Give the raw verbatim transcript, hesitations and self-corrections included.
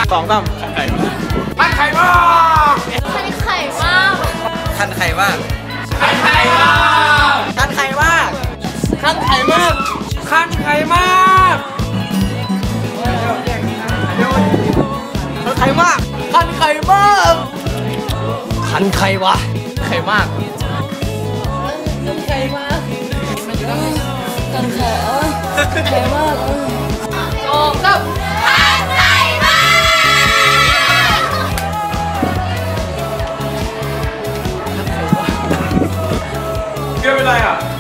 สองสามคันไข่มากคันไข่มากคันไข่มากคันไข่มากคันไข่มากคันไข่มากคันไข่มากคันไข่มากคันไข่มากคันไข่วะไข่มากคันไข่มากคันไข่ไข่มากโอ้กับคันไข่มากเกี่ยวเป็นไรอ่ะ